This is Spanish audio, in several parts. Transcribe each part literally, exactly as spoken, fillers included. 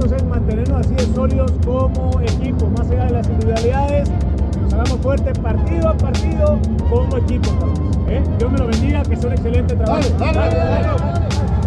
buscamos es mantenernos así de sólidos como equipo, más allá de las individualidades, que nos hagamos fuertes partido a partido como equipo. ¿Eh? Dios me lo bendiga, que sea un excelente trabajo. Dale, dale, dale, dale.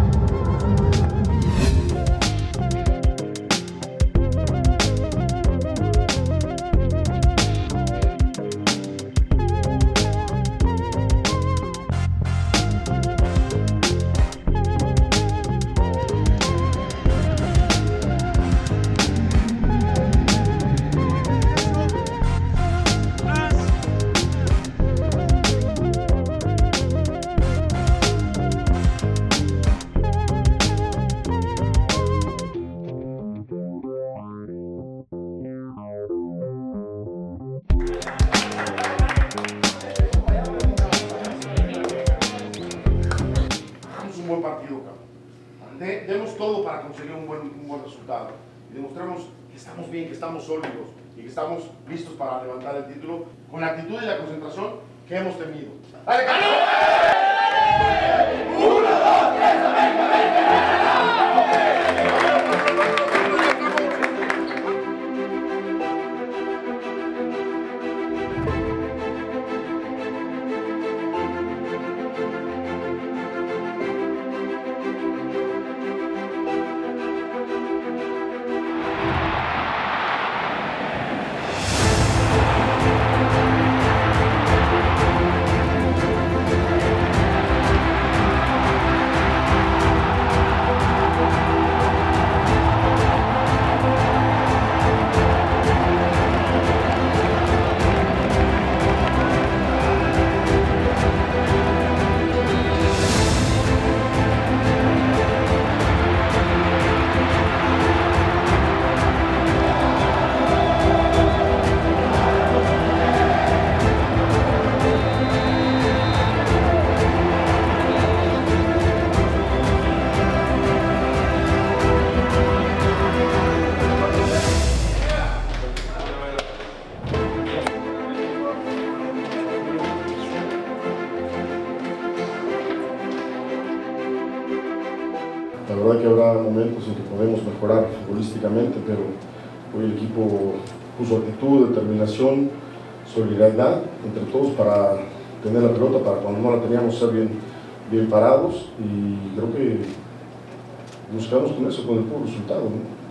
Un buen partido, de, demos todo para conseguir un buen, un buen resultado y demostremos que estamos bien, que estamos sólidos y que estamos listos para levantar el título con la actitud y la concentración que hemos tenido. ¡Dale, ¡Dale! ¡Uno, dos, tres, venga, venga! La verdad que habrá momentos en que podemos mejorar futbolísticamente, pero hoy el equipo puso actitud, determinación, solidaridad entre todos para tener la pelota, para cuando no la teníamos ser bien, bien parados, y creo que buscamos con eso, con el puro resultado, ¿no?